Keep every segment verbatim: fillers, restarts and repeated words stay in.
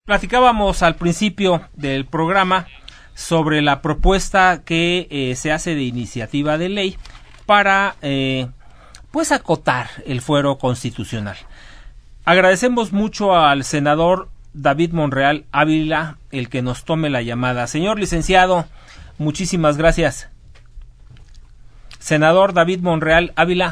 Platicábamos al principio del programa sobre la propuesta que eh, se hace de iniciativa de ley para eh, pues acotar el fuero constitucional. Agradecemos mucho al senador David Monreal Ávila el que nos tome la llamada. Señor licenciado, muchísimas gracias. Senador David Monreal Ávila.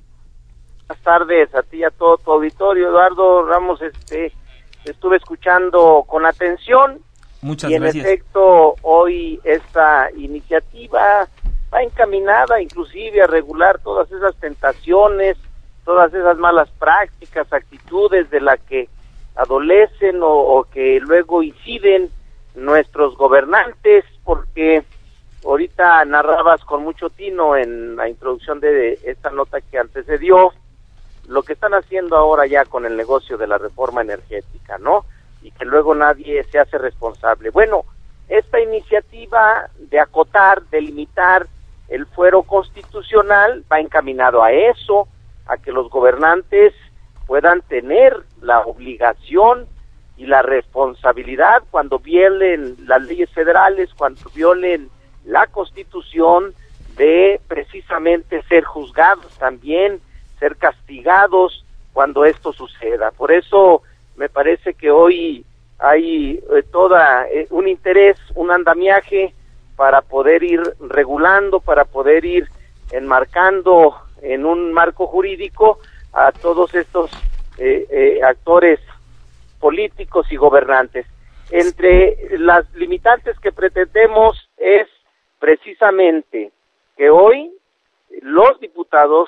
Buenas tardes a ti y a todo tu auditorio, Eduardo Ramos. Este, estuve escuchando con atención. Muchas y en gracias. efecto, hoy esta iniciativa va encaminada inclusive a regular todas esas tentaciones, todas esas malas prácticas, actitudes de las que adolecen o, o que luego inciden nuestros gobernantes, porque ahorita narrabas con mucho tino en la introducción de esta nota que antecedió lo que están haciendo ahora ya con el negocio de la reforma energética, ¿no? Y que luego nadie se hace responsable. Bueno, esta iniciativa de acotar, de limitar el fuero constitucional va encaminado a eso, a que los gobernantes puedan tener la obligación y la responsabilidad cuando violen las leyes federales, cuando violen la Constitución, de precisamente ser juzgados también, ser castigados cuando esto suceda. Por eso me parece que hoy hay eh, toda eh, un interés, un andamiaje para poder ir regulando, para poder ir enmarcando en un marco jurídico a todos estos eh, eh, actores políticos y gobernantes. Entre las limitantes que pretendemos es precisamente que hoy los diputados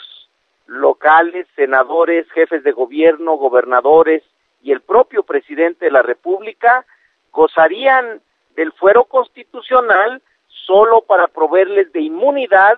locales, senadores, jefes de gobierno, gobernadores y el propio presidente de la República gozarían del fuero constitucional solo para proveerles de inmunidad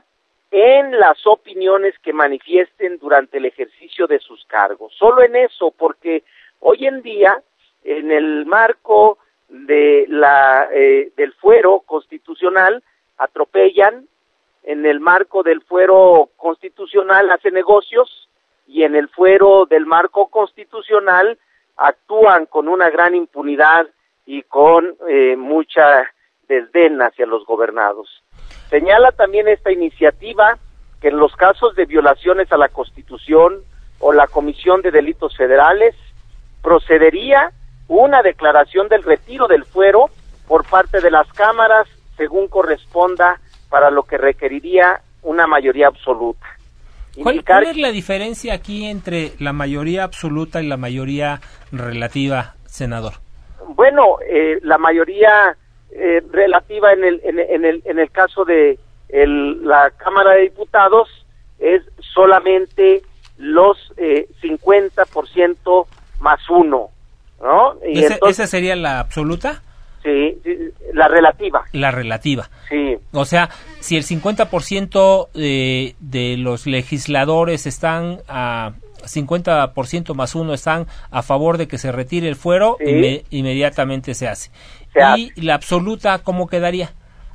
en las opiniones que manifiesten durante el ejercicio de sus cargos. Solo en eso, porque hoy en día, en el marco de la eh, del fuero constitucional, atropellan, en el marco del fuero constitucional hacen negocios, y en el fuero del marco constitucional actúan con una gran impunidad y con eh, mucha desdén hacia los gobernados. Señala también esta iniciativa que en los casos de violaciones a la Constitución o la comisión de delitos federales, procedería una declaración del retiro del fuero por parte de las cámaras según corresponda, para lo que requeriría una mayoría absoluta. ¿Cuál, Indicar... ¿Cuál es la diferencia aquí entre la mayoría absoluta y la mayoría relativa, senador? Bueno, eh, la mayoría eh, relativa en el en, en el en el caso de el, la Cámara de Diputados es solamente los eh, cincuenta por ciento más uno, ¿no? Y ¿Ese, entonces, ¿Esa sería la absoluta? Sí, sí, la relativa. La relativa. Sí. O sea, si el cincuenta por ciento de, de los legisladores están a cincuenta por ciento más uno están a favor de que se retire el fuero, sí, inme- inmediatamente se hace. Se ¿Y hace. La absoluta cómo quedaría?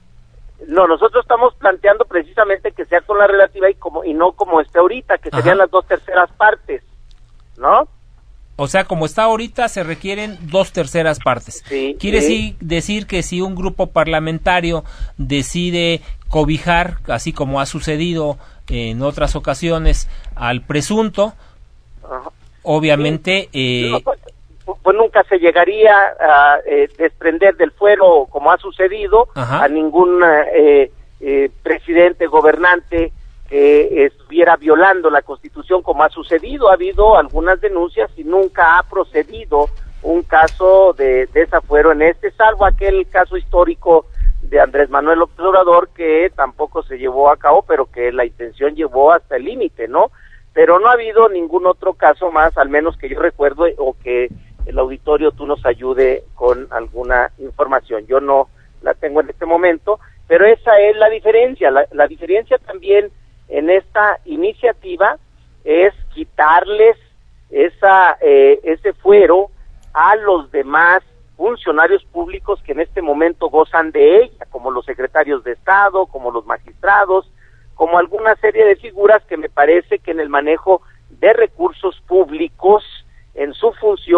No, nosotros estamos planteando precisamente que sea con la relativa y como y no como esté ahorita, que serían Ajá. las dos terceras partes, ¿no? O sea, como está ahorita, se requieren dos terceras partes. Sí, Quiere sí. decir que si un grupo parlamentario decide cobijar, así como ha sucedido en otras ocasiones, al presunto, Ajá. obviamente... Sí. Eh, no, pues, pues nunca se llegaría a eh, desprender del fuero, como ha sucedido, Ajá. a ningún eh, eh, presidente, gobernante que estuviera violando la Constitución, como ha sucedido. Ha habido algunas denuncias y nunca ha procedido un caso de desafuero en este, salvo aquel caso histórico de Andrés Manuel López Obrador, que tampoco se llevó a cabo, pero que la intención llevó hasta el límite, ¿no? Pero no ha habido ningún otro caso más, al menos que yo recuerdo, o que el auditorio tú nos ayude con alguna información. Yo no la tengo en este momento, pero esa es la diferencia. La, la diferencia también en esta iniciativa es quitarles esa eh, ese fuero a los demás funcionarios públicos que en este momento gozan de ella, como los secretarios de Estado, como los magistrados, como alguna serie de figuras que me parece que en el manejo de recursos públicos, en su función,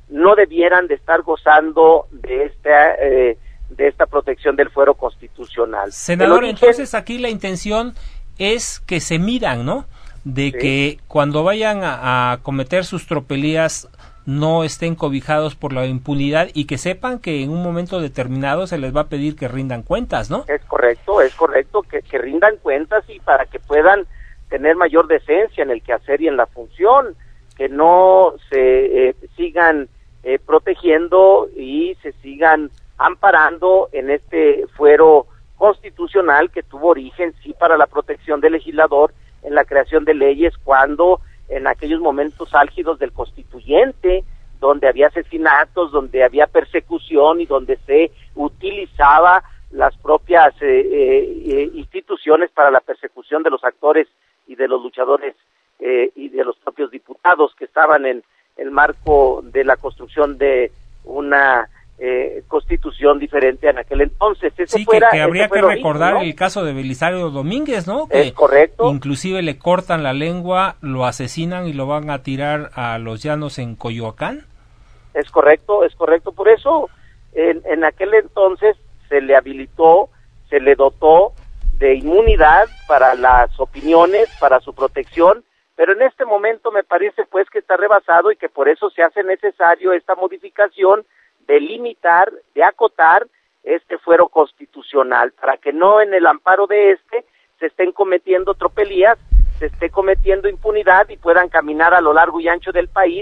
no debieran de estar gozando de esta eh, de esta protección del fuero constitucional. Senador, origen, entonces aquí la intención es que se midan, ¿no? De sí. que cuando vayan a, a cometer sus tropelías no estén cobijados por la impunidad y que sepan que en un momento determinado se les va a pedir que rindan cuentas, ¿no? Es correcto, es correcto, que, que rindan cuentas y para que puedan tener mayor decencia en el quehacer y en la función, que no se eh, sigan eh, protegiendo y se sigan amparando en este fuero constitucional que tuvo origen, sí, para la protección del legislador en la creación de leyes cuando en aquellos momentos álgidos del constituyente, donde había asesinatos, donde había persecución y donde se utilizaba las propias eh, eh, instituciones para la persecución de los actores y de los luchadores eh, y de los propios diputados que estaban en el marco de la construcción de una eh, constitución diferente en aquel entonces. Ese sí, fuera, que, que habría que recordar origen, ¿no? El caso de Belisario Domínguez, ¿no? Que es correcto. Inclusive le cortan la lengua, lo asesinan y lo van a tirar a los llanos en Coyoacán. Es correcto, es correcto. Por eso, en, en aquel entonces se le habilitó, se le dotó de inmunidad para las opiniones, para su protección, pero en este momento me parece pues que está rebasado y que por eso se hace necesario esta modificación de limitar, de acotar este fuero constitucional, para que no en el amparo de este se estén cometiendo tropelías, se esté cometiendo impunidad y puedan caminar a lo largo y ancho del país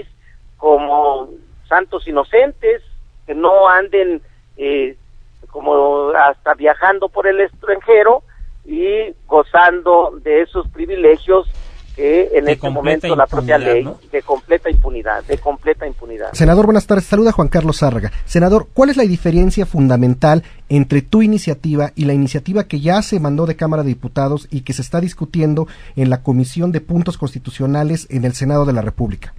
como santos inocentes, que no anden eh, como hasta viajando por el extranjero y gozando de esos privilegios que en de este momento la propia ley, ¿no? de completa impunidad, de completa impunidad. Senador, buenas tardes. Saluda Juan Carlos Zárraga. Senador, ¿cuál es la diferencia fundamental entre tu iniciativa y la iniciativa que ya se mandó de Cámara de Diputados y que se está discutiendo en la Comisión de Puntos Constitucionales en el Senado de la República?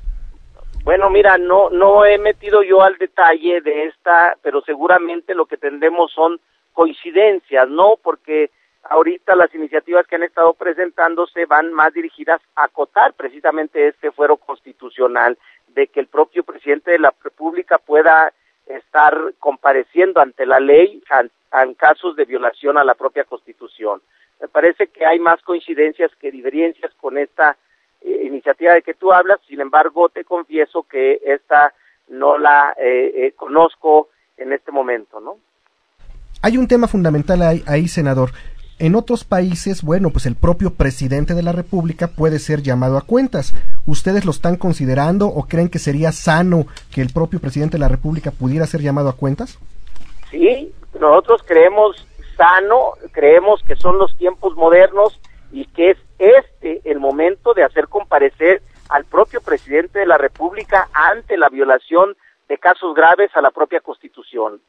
Bueno, mira, no no he metido yo al detalle de esta, pero seguramente lo que tendremos son coincidencias, ¿no? Porque ahorita las iniciativas que han estado presentándose van más dirigidas a acotar precisamente este fuero constitucional, de que el propio presidente de la República pueda estar compareciendo ante la ley en casos de violación a la propia Constitución. Me parece que hay más coincidencias que diferencias con esta eh, iniciativa de que tú hablas, sin embargo te confieso que esta no la eh, eh, conozco en este momento, ¿no? Hay un tema fundamental ahí, ahí, senador. En otros países, bueno, pues el propio presidente de la República puede ser llamado a cuentas. ¿Ustedes lo están considerando o creen que sería sano que el propio presidente de la República pudiera ser llamado a cuentas? Sí, nosotros creemos sano, creemos que son los tiempos modernos y que es este el momento de hacer comparecer al propio presidente de la República ante la violación de casos graves a la propia Constitución.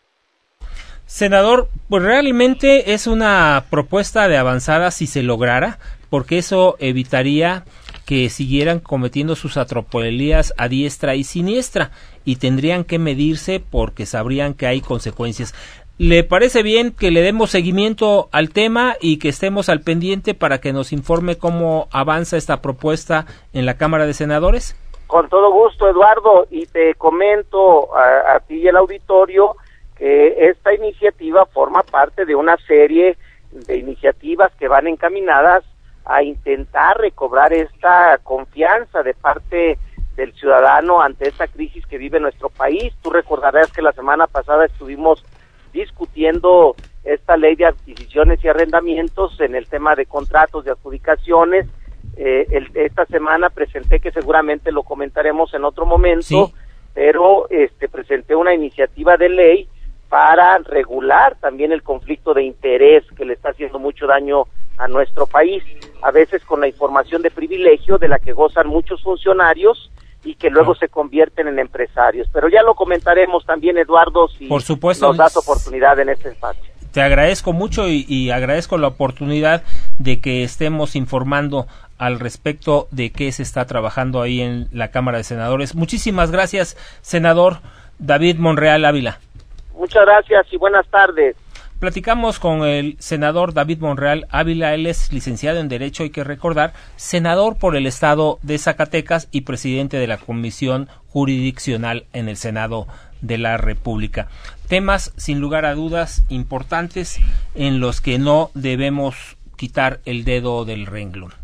Senador, pues realmente es una propuesta de avanzada si se lograra, porque eso evitaría que siguieran cometiendo sus atropelías a diestra y siniestra y tendrían que medirse porque sabrían que hay consecuencias. ¿Le parece bien que le demos seguimiento al tema y que estemos al pendiente para que nos informe cómo avanza esta propuesta en la Cámara de Senadores? Con todo gusto, Eduardo, y te comento a, a ti y al auditorio que esta iniciativa forma parte de una serie de iniciativas que van encaminadas a intentar recobrar esta confianza de parte del ciudadano ante esta crisis que vive nuestro país. Tú recordarás que la semana pasada estuvimos discutiendo esta ley de adquisiciones y arrendamientos en el tema de contratos de adjudicaciones. Eh, el, esta semana presenté, que seguramente lo comentaremos en otro momento, sí. pero este presenté una iniciativa de ley para regular también el conflicto de interés que le está haciendo mucho daño a nuestro país, a veces con la información de privilegio de la que gozan muchos funcionarios y que luego se convierten en empresarios. Pero ya lo comentaremos también, Eduardo, si Por supuesto, nos das oportunidad en este espacio. Te agradezco mucho y, y agradezco la oportunidad de que estemos informando al respecto de qué se está trabajando ahí en la Cámara de Senadores. Muchísimas gracias, senador David Monreal Ávila. Muchas gracias y buenas tardes. platicamos con el senador David Monreal Ávila. Él es licenciado en Derecho, hay que recordar, senador por el estado de Zacatecas y presidente de la Comisión Jurisdiccional en el Senado de la República. Temas, sin lugar a dudas, importantes en los que no debemos quitar el dedo del renglón.